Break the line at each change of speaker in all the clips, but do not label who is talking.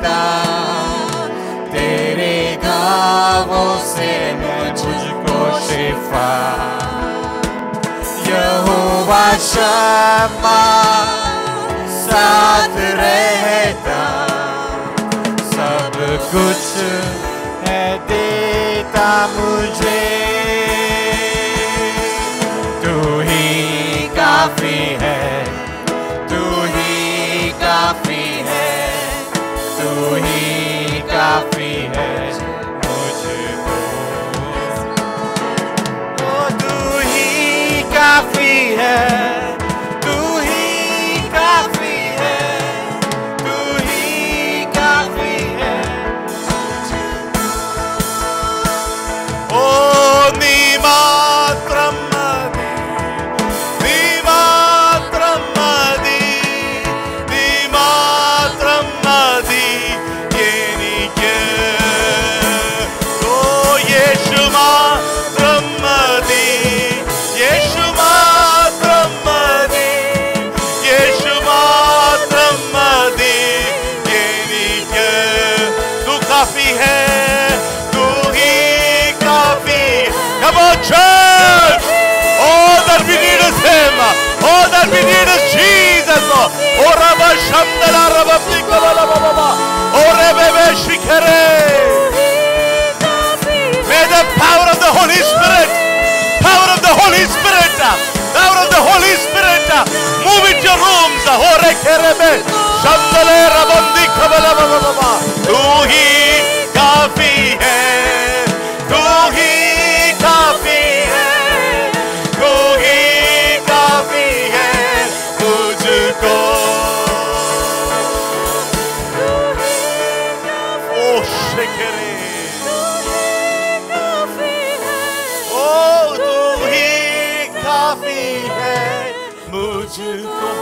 रहता, तेरे घावों से मुझको शिफा। यहोवा शम्मा साथ रहता, सब कुछ है देता मुझे। तू ही काफी है, तू ही काफी है, तू ही काफी है मुझको। ओ तू ही काफी है, तू ही काफी है, तू ही काफी है मुझको। ओ नी मात्रम church. Oh, that we need is Him. Oh, that we need is Jesus. Oh, Rabba Shamdala Rabba Pikala Baba. Oh, Rebbe Shikare. May the power of the Holy Spirit, power of the Holy Spirit, power of the Holy Spirit move into your rooms. Oh, Rekerebe Shamdale Rabba Pikala Baba. Tu hi kafi hai, tu hi काफी है, तू ही काफी है मुझको। ओ शिकरे, ओ तू ही काफी है मुझको।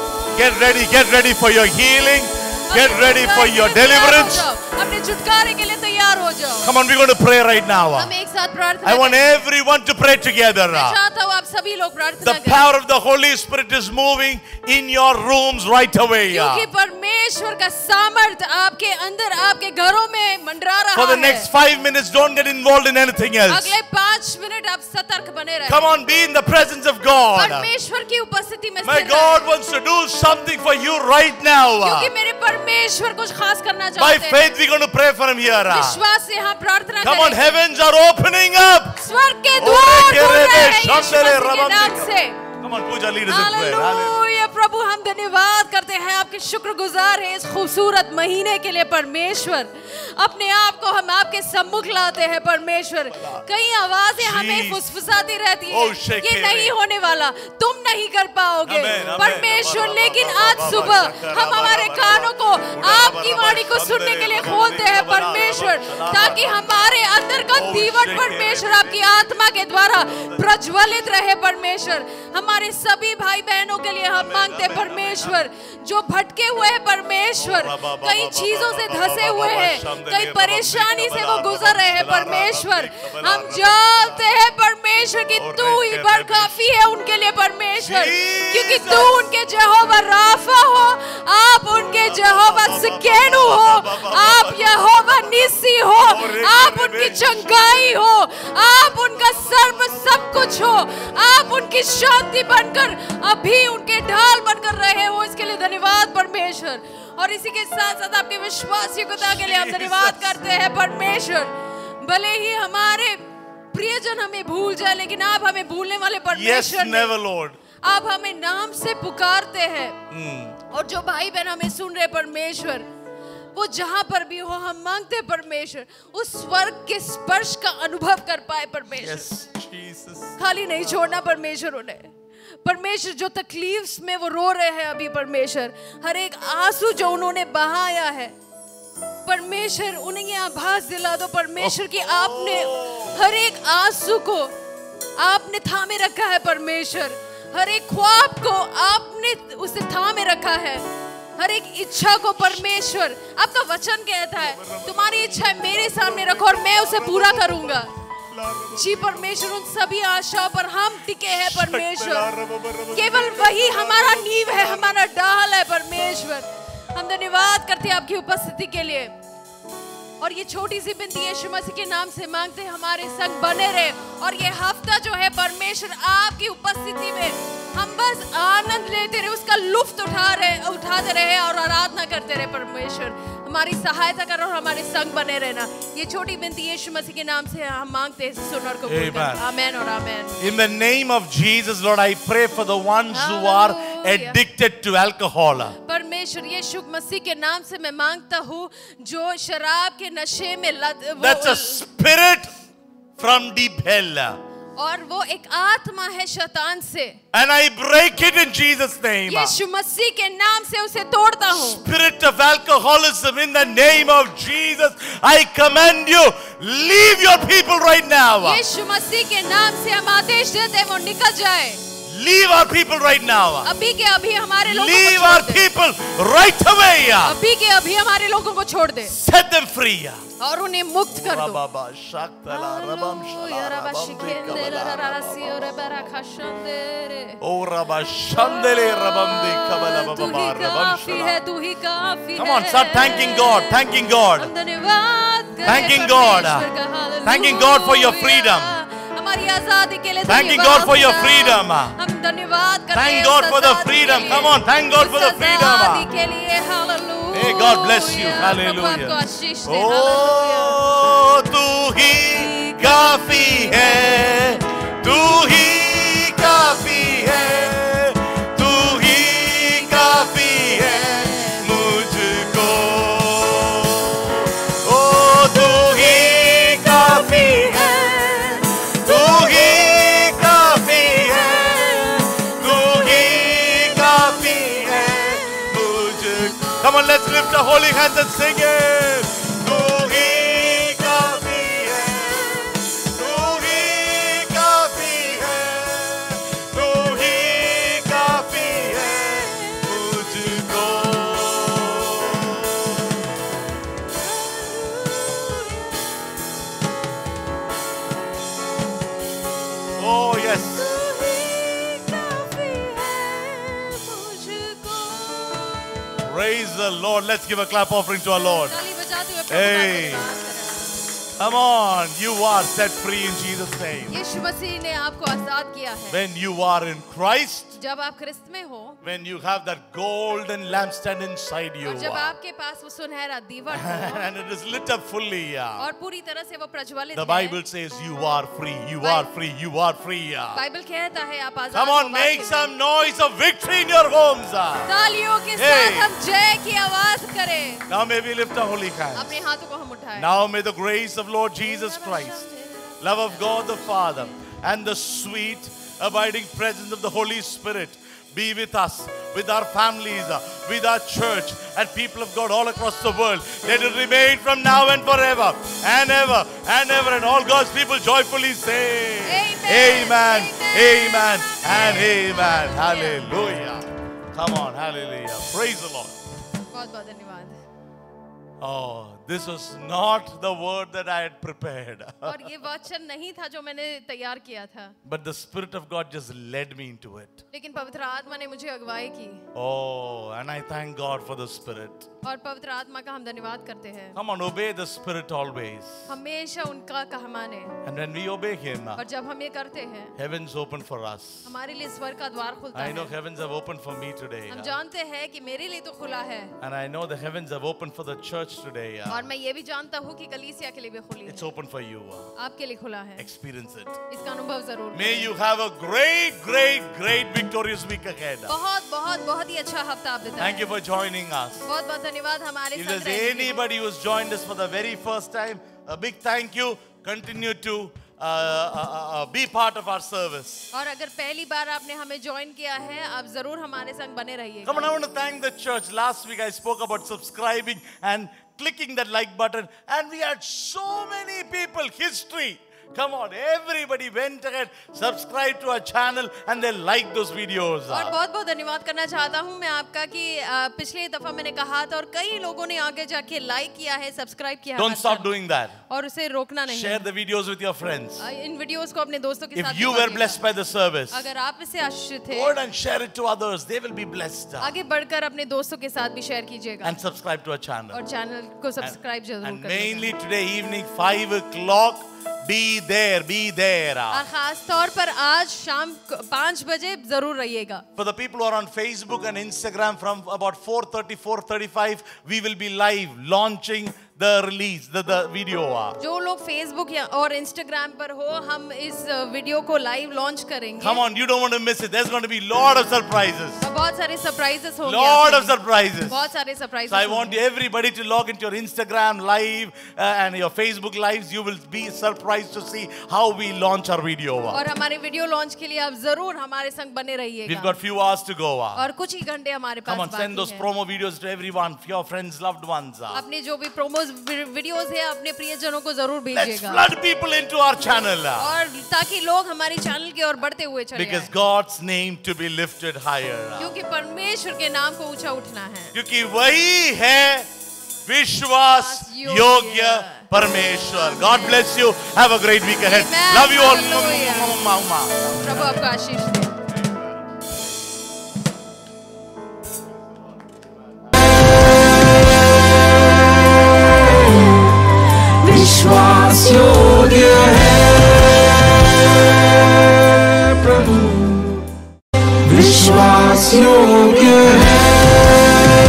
Get ready for your healing. Get ready for your deliverance.
अपने छुटकारे के लिए तैयार हो जाओ।
Come on, we're going to pray right now.
हम एक साथ प्रार्थना
I want everyone to pray together.
मैं चाहता हूँ आप सभी लोग प्रार्थना
The
करें।
power of the Holy Spirit is moving in your rooms right away.
क्योंकि परमेश्वर का सामर्थ आपके अंदर, आपके घरों में मंडरा रहा है।
For the next 5 minutes, don't get involved in anything else.
अगले 5 मिनट आप सतर्क बने रहें।
Come on, be in the presence of God.
परमेश्वर की उपस्थिति में
My
स्थिर
God
रहें।
wants to do something for you right now.
क्योंकि मेरे परमेश्वर कुछ खास करना
By
चाहते हैं।
faith, we're going to pray for him here.
विश्वास से हम प्रार्थना
Come on,
करें।
heavens are opening up.
स्वर्ग के द्वार खुल रहे हैं यीशु मसीह के नाम से।
Come on, Pooja, lead us in prayer.
Hallelujah. प्रभु हम धन्यवाद करते हैं, आपके शुक्रगुजार हैं इस खूबसूरत महीने के लिए परमेश्वर। अपने आप को हम आपके सम्मुख लाते हैं परमेश्वर। कई आवाजें हमें फुसफुसाती रहती हैं, ये नहीं होने वाला, तुम नहीं कर पाओगे परमेश्वर। लेकिन आज सुबह हम हमारे कानों को आपकी वाणी को सुनने के लिए खोलते हैं परमेश्वर, ताकि हमारे अंदर का दीवट परमेश्वर आपकी आत्मा के द्वारा प्रज्वलित रहे परमेश्वर। हमारे सभी भाई बहनों के लिए हम मांगते हैं परमेश्वर, जो भटके हुए हैं परमेश्वर, कई चीजों से धंसे हुए हैं, कई परेशानी से वो गुजर रहे हैं परमेश्वर। हम जानते हैं परमेश्वर कि तू ही बड़ काफी है उनके लिए परमेश्वर, क्योंकि तू उनके यहोवा राफा हो, आप उनके यहोवा सिकेनु हो, आप यहोवा निसी हो, आप उनकी चंगाई हो, आप उनका सर्व सब कुछ हो, आप उनकी शांति बनकर अभी उनके ढाल बनकर रहे हो। इसके लिए धन्यवाद परमेश्वर। और इसी के साथ साथ आपके विश्वासयोग्यता के लिए हम धन्यवाद करते हैं परमेश्वर। भले ही हमारे प्रियजन हमें भूल जाए, लेकिन आप हमें भूलने वाले परमेश्वर नहीं। आप हमें नाम से पुकारते हैं। और जो भाई बहन हमें सुन रहे परमेश्वर, वो जहां पर भी हो, हम मांगते हैं परमेश्वर उस स्वर्ग के स्पर्श का अनुभव कर पाए परमेश्वर। खाली नहीं छोड़ना परमेश्वर उन्हें। परमेश्वर जो तकलीफ में वो रो रहे हैं अभी परमेश्वर, हर एक आंसू जो उन्होंने बहाया है परमेश्वर, उन्हें ये आभास दिला दो परमेश्वर कि आपने हर एक आंसू को आपने थामे रखा है परमेश्वर। हर एक ख्वाब को आपने उसे थामे रखा है, हर एक इच्छा को परमेश्वर। आपका वचन कहता है तुम्हारी इच्छा मेरे सामने रखो और मैं उसे पूरा करूंगा। जी परमेश्वर, उन सभी आशाओं पर हम टिके हैं परमेश्वर। केवल वही हमारा नींव है, हमारा ढाल है परमेश्वर। हम धन्यवाद करते हैं आपकी उपस्थिति के लिए। और ये छोटी सी विनती यीशु मसीह के नाम से मांगते हैं, हमारे संग बने रहे। और ये हफ्ता जो है परमेश्वर आपकी उपस्थिति में हम बस आनंद लेते रहे, उसका लुत्फ उठाते रहे और आराधना करते रहे। परमेश्वर हमारी सहायता करो और हमारे संग बने रहना। ये छोटी विनती यीशु मसीह के नाम से हम मांगते हैं, सुन और कबूल कर। आमेन और आमेन।
In the name of Jesus, Lord, I pray for the ones who are addicted to alcohol.
परमेश्वर यीशु मसीह के नाम से मैं मांगता हूँ जो शराब के नशे में
That's a spirit from deep hell.
और वो एक आत्मा है शैतान से।
And I break it in Jesus' name.
यीशु मसीह के नाम से उसे तोड़ता हूँ।
Spirit of alcoholism, in the name of Jesus, I command you, leave your people right now.
यीशु मसीह के नाम से हम आदेश देते हैं वो निकल जाए।
Leave our people right now.
अभी के अभी हमारे लोगों को
Leave
छोड़
our
they.
people right away.
अभी के अभी हमारे लोगों को छोड़ दे
Set them free.
और उन्हें मुक्त कर दो।
Rababa, Shaktala, Rabam, Shala, Rabam, Oh, Rabba, Shandele, Rabam, Kabala, Baba, Rabam, Shala. Come on, start thanking God. Thanking God. Thanking God. Thanking God for your freedom. Thanking God for your freedom. Thank God for the freedom. Come on, thank God for the freedom. Hey, God bless you. Hallelujah. Oh, तू ही काफी है, तू ही काफी है, तू ही काफी है मुझको। ओ तू ही काफी है, तू ही काफी है, तू ही काफी है मुझको। Come on, let's lift our holy hands and sing it. तू ही काफी है, तू ही काफी है, तू ही काफी है मुझको। Oh yes. Praise the Lord. Let's give a clap offering to our Lord. Hey. Come on. You are set free in Jesus' name.
यीशु मसीह ने आपको आजाद किया है।
When you are in Christ,
जब आप ख्रिस्त में हो,
when you have that golden lampstand inside you,
और जब आपके पास वो सुनहरा दीवट हो,
and it is lit up fully,
और पूरी तरह से वो प्रज्वलित
the
है।
Bible says you are free, you are free, you are free.
Bible कहता है आप आजाद
Come on, make some noise of victory in your homes.
तालियों के साथ हम जय की आवाज करें।
Now may we lift our holy hands.
अपने हाथों को हम उठाएं।
Now may the grace of Lord Jesus Christ, love of God the Father, and the sweet abiding presence of the Holy Spirit be with us, with our families, with our church, and people of God all across the world. Let it remain from now and forever, and ever, and ever. And all God's people joyfully say, Amen, Amen, and Amen. Hallelujah. Come on, hallelujah. Praise the Lord.
बहुत बहुत धन्यवाद।
Oh, this was not the word that I had prepared.
और ये वचन नहीं था जो मैंने तैयार किया था।
But the Spirit of God just led me into it.
लेकिन पवित्र आत्मा ने मुझे अगुवाई की।
Oh, and I thank God for the Spirit.
और पवित्र आत्मा का हम धन्यवाद करते हैं।
Come on, obey the Spirit always.
हमेशा उनका कहा माने।
And when we obey Him,
और जब हम ये करते हैं,
heavens open for us.
हमारे लिए स्वर्ग का द्वार खुलता
I know
है।
heavens have opened for me today.
हम जानते हैं कि मेरे लिए तो खुला है।
And I know the heavens have opened for the church today.
और मैं ये भी जानता हूँ कि कलीसिया के लिए भी खुली
It's
है।
open for you.
आपके लिए खुला है।
Experience it.
इसका अनुभव जरूर।
May you have a great, great, great victorious week ahead.
बहुत बहुत बहुत ही अच्छा हफ्ता आप देता
Thank you
है।
for joining us.
बहुत बहुत धन्यवाद हमारे
If
साथ
there's
रहने के लिए।
anybody who's joined us for the very first time, a big thank you. Continue to be part of our service.
और अगर पहली बार आपने हमें ज्वाइन किया है, आप जरूर हमारे संग बने रहिए।
Come on, I want to thank the church. Last week I spoke about subscribing and clicking that like button, and we had so many people. History. Come on, everybody went ahead, subscribe to our channel and they like those videos.
और बहुत बहुत धन्यवाद करना चाहता हूँ मैं आपका कि पिछली दफा मैंने कहा था और कई लोगों ने आगे जाके लाइक किया है, सब्सक्राइब किया है।
Don't stop doing that.
और उसे रोकना नहीं।
Share the videos with your friends.
इन वीडियोस को अपने दोस्तों के साथ।
If you were blessed by the service,
अगर आप इससे आशीषित थे,
go and share it to others. They will be blessed.
आगे बढ़कर अपने दोस्तों के साथ भी शेयर कीजिएगा।
And subscribe to our channel.
और चैनल को सब्सक्राइब जरूर
And
करिएगा।
mainly today evening 5 o'clock, be there, be there.
और खास तौर पर आज शाम 5 बजे जरूर रहिएगा।
For the people who are on Facebook and Instagram, from about 4:30, 4:35, we will be live launching the release, the video.
जो लोग फेसबुक या और इंस्टाग्राम पर हो, हम इस वीडियो को लाइव लॉन्च करेंगे।
Come on, you don't want to miss it. There's going to be lot of surprises.
बहुत सारे सरप्राइजेस होंगे।
Lot of surprises.
बहुत सारे surprises.
So I want everybody to log into your Instagram live and your Facebook lives. You will be surprised to see how we launch our video.
और हमारे video launch के लिए आप जरूर हमारे संग बने रहिएगा।
We've got few hours to go.
और कुछ ही घंटे हमारे पास
Come on,
बाकी
send those
हैं।
promo videos to everyone, your friends, loved ones.
अपने जो भी प्रोमोज वीडियोस है अपने प्रियजनों को जरूर
Let's
भेजिएगा।
flood people into our channel.
और ताकि लोग हमारी चैनल की ओर बढ़ते हुए चले
Because
आएं।
God's name to be lifted higher.
क्योंकि परमेश्वर के नाम को ऊंचा उठना है।
क्योंकि वही है विश्वास योग्य परमेश्वर. God bless you. Have a great week ahead.
Amen.
Love you all.
Hallelujah. प्रभु आपको आशीष दे।
विश्वास योग्य है प्रभु, विश्वास योग्य है,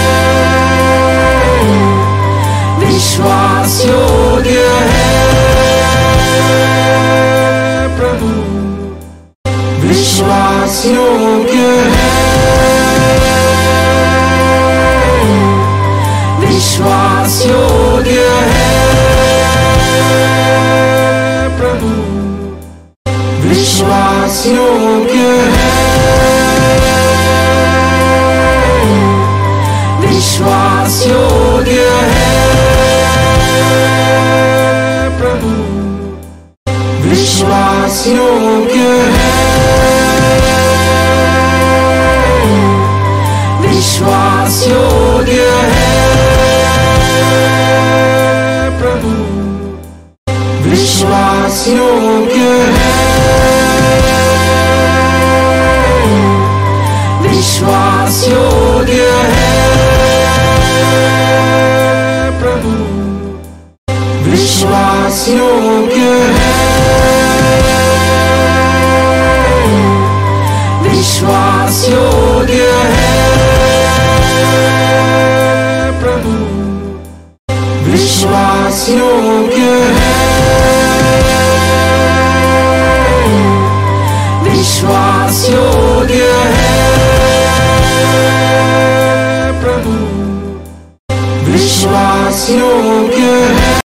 विश्वास योग्य है प्रभु, विश्वास योग्य है, विश्वास योग्य है प्रभु, विश्वास योग्य है, विश्वास योग्य है प्रभु, विश्वास योग्य है, विश्वास योग्य है प्रभु, विश्वास योग्य है, विश्वास योग्य है प्रभु, विश्वास योग्य है, विश्वास योग्य है प्रभु, विश्वास योग्य है, विश्वास योग्य है प्रभु, विश्वास